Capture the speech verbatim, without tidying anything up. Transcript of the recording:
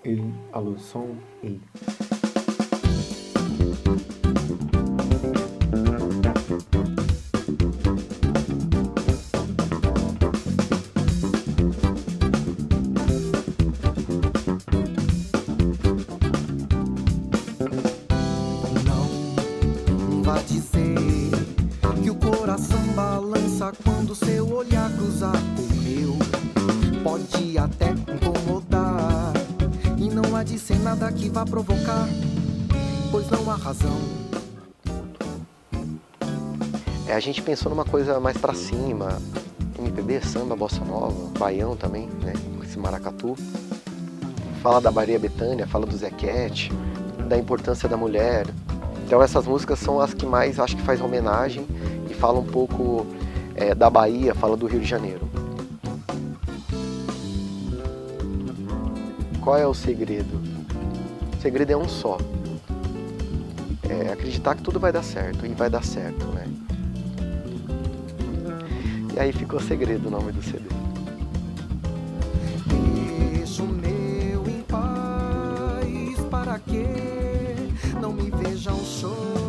Il, alô, som, e. Não vá dizer que o coração balança quando seu olhar cruzar o meu. Pode até incomodar e não há de ser nada que vá provocar, pois não há razão. É, a gente pensou numa coisa mais pra cima, M P B, samba, bossa nova, baião também, né, com esse maracatu. Fala da Maria Bethânia, fala do Zequete, da importância da mulher. Então essas músicas são as que mais acho que faz homenagem e fala um pouco é, da Bahia, fala do Rio de Janeiro. Qual é o segredo? O segredo é um só. É acreditar que tudo vai dar certo, e vai dar certo, né? E aí ficou Segredo o nome do C D. Deixa o meu em paz, para que não me vejam chorar.